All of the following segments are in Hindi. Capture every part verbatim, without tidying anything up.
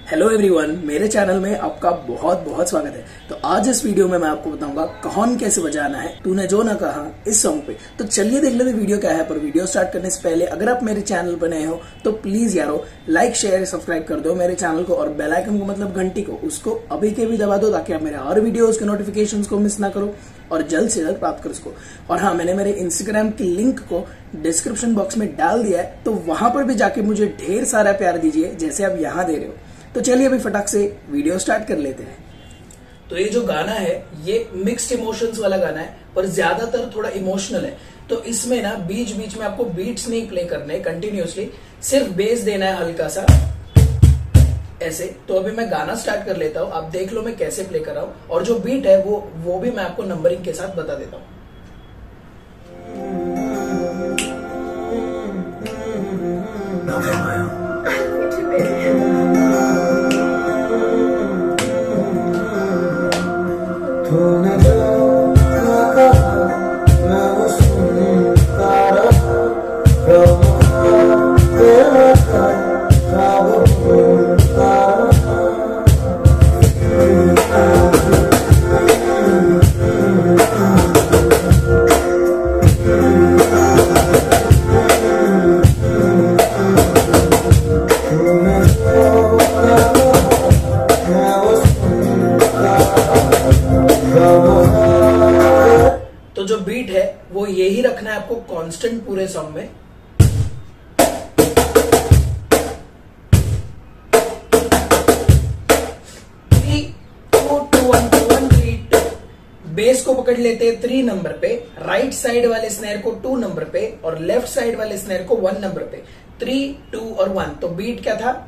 हेलो एवरीवन, मेरे चैनल में आपका बहुत बहुत स्वागत है। तो आज इस वीडियो में मैं आपको बताऊंगा कौन कैसे बजाना है तूने जो ना कहा इस सॉन्ग पे। तो चलिए देख लेते वीडियो क्या है। पर वीडियो स्टार्ट करने से पहले अगर आप मेरे चैनल पर नए हो तो प्लीज यारो लाइक शेयर सब्सक्राइब कर दो मेरे चैनल को, और बेल आइकन को मतलब घंटी को उसको अभी के भी दबा दो ताकि आप मेरे और वीडियोज के नोटिफिकेशन को मिस ना करो और जल्द से जल्द प्राप्त कर सको। और हाँ, मैंने मेरे इंस्टाग्राम की लिंक को डिस्क्रिप्शन बॉक्स में डाल दिया है, तो वहां पर भी जाके मुझे ढेर सारा प्यार दीजिए जैसे आप यहाँ दे रहे हो। तो चलिए अभी फटाक से वीडियो स्टार्ट कर लेते हैं। तो ये जो गाना है ये मिक्स्ड इमोशंस वाला गाना है, पर ज्यादातर थोड़ा इमोशनल है। तो इसमें ना बीच बीच में आपको बीट्स नहीं प्ले करने कंटिन्यूअसली, सिर्फ बेस देना है हल्का सा ऐसे। तो अभी मैं गाना स्टार्ट कर लेता हूँ, आप देख लो मैं कैसे प्ले कर रहा हूँ, और जो बीट है वो वो भी मैं आपको नंबरिंग के साथ बता देता हूँ। तूने जो ना कहा मैं वो सुनता रहा, तेरा था ख्वाब बुनता रहा। तूने जो ना कहा मैं वो सुनता रहा। तो जो बीट है वो यही रखना है आपको कांस्टेंट पूरे सॉन्ग में। Three two two one two one three two. Base को पकड़ लेते हैं थ्री नंबर पे, राइट साइड वाले स्नेयर को टू नंबर पे और लेफ्ट साइड वाले स्नेयर को वन नंबर पे। थ्री टू और वन। तो बीट क्या था?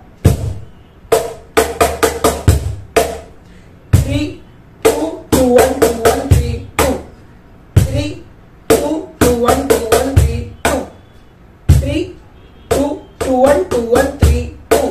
Three two two one two one three two, three two two one two one three two, three two two one two one three two.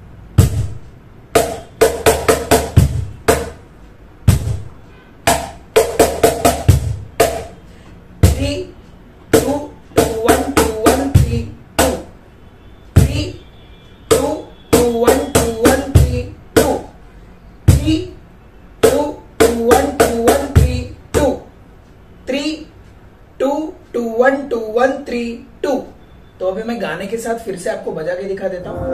Three two two one two one three two, three two two one two one three two, three two two one two one three two, three two two one two one three two. तो अभी मैं गाने के साथ फिर से आपको बजा के दिखा देता हूँ।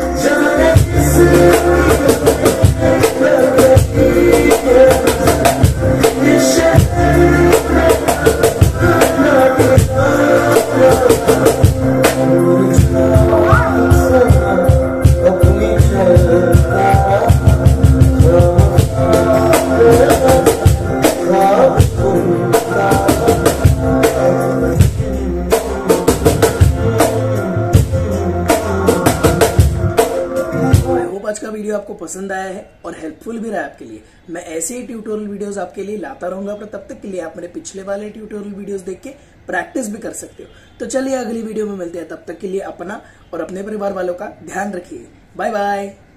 आज का वीडियो आपको पसंद आया है और हेल्पफुल भी रहा आपके लिए। मैं ऐसे ही ट्यूटोरियल वीडियोस आपके लिए लाता रहूंगा, पर तब तक के लिए आप मेरे पिछले वाले ट्यूटोरियल वीडियोस देख के प्रैक्टिस भी कर सकते हो। तो चलिए अगली वीडियो में मिलते हैं, तब तक के लिए अपना और अपने परिवार वालों का ध्यान रखिए। Bye bye.